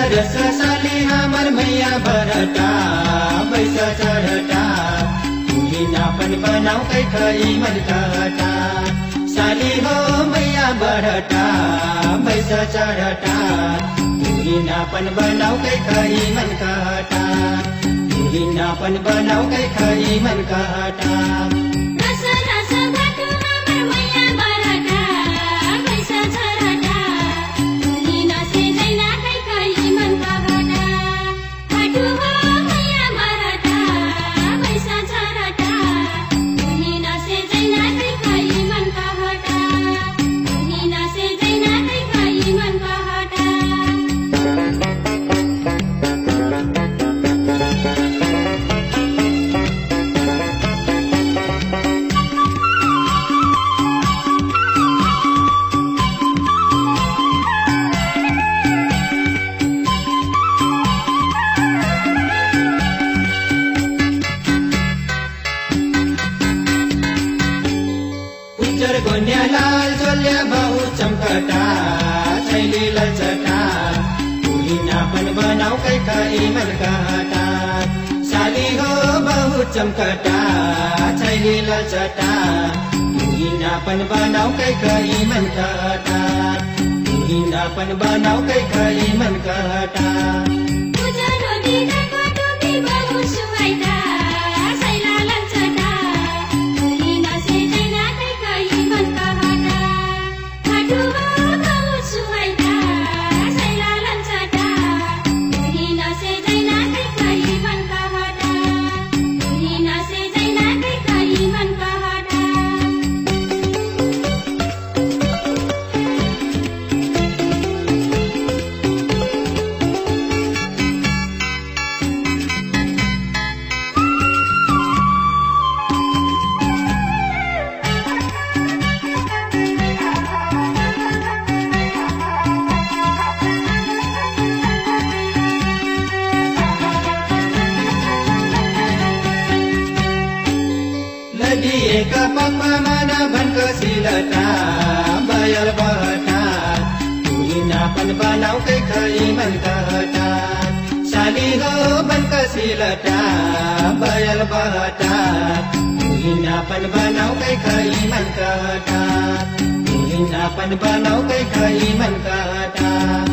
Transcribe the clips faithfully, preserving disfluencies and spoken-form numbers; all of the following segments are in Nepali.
सरस साली हमर मैया बरटा बैस चढ़टा नापन बनाऊ कै खई मन कहटा साली हो मैया बरटा बैस चढ़टा नापन बनाऊ कै खई मन कहटा नापन बनाऊ कै खई मन कहटा गोन्या लाल चोल्या बहु चमकटा छैली लचटा नापन बनाऊ कै खई मन कहटा साली हो बहु चमकटा छैली लचटा नापन बनाऊ कै खई मन कहटा नापन बनाऊ कै खई मन कहटा एक पप्पा माना भनक सिलटा बयल बहटा नापन बनाऊ कै खई मन कहटा साली हो भनक सिलटा बयल बहटा नापन बनाऊ कै खई मन कहटा नापन बनाऊ कै खई मन कहटा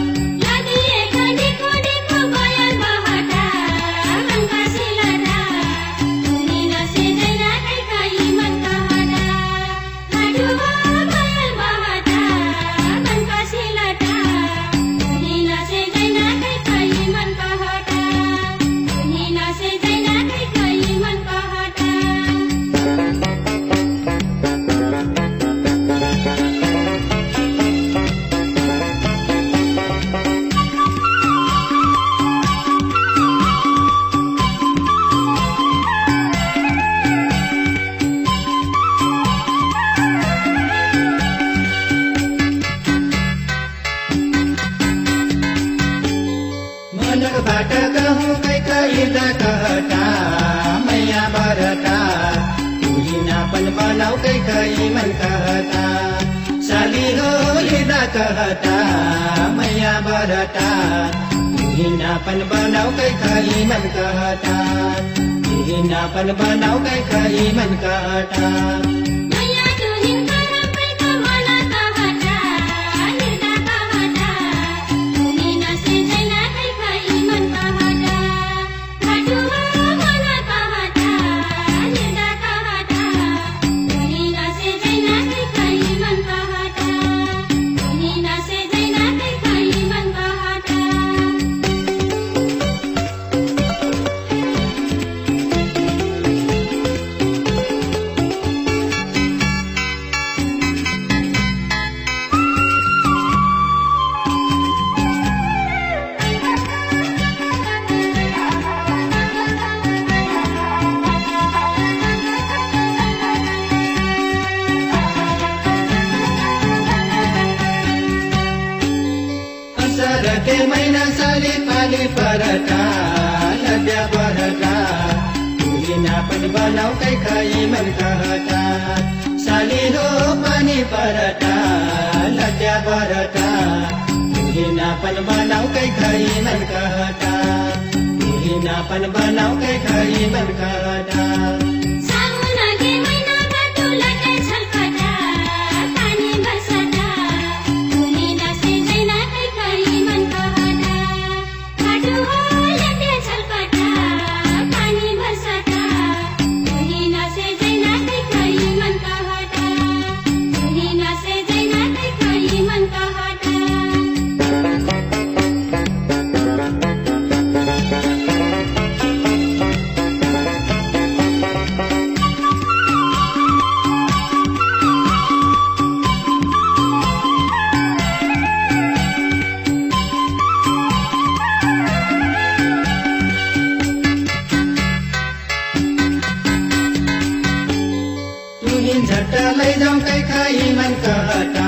बाट कहूँ कै खईदा कहटा मैया बरटा नापन बनाऊ कै खई मन कहटा साली हो लिदा कहटा मैया बरटा नापन बनाऊ कै खई मन कहटा नापन बनाऊ कै खई मन कहटा सरते मैना साली पाली परटा लद्या बरटा नापन बनाऊ कै खई मन कहटा साली हो पानी परटा लद्या बरटा हिनापन बनाऊ कै खई मन कहता तू हिनापन बनाऊ कै खई मन कहता झट्टा लै जाऊं कै खई मन कहता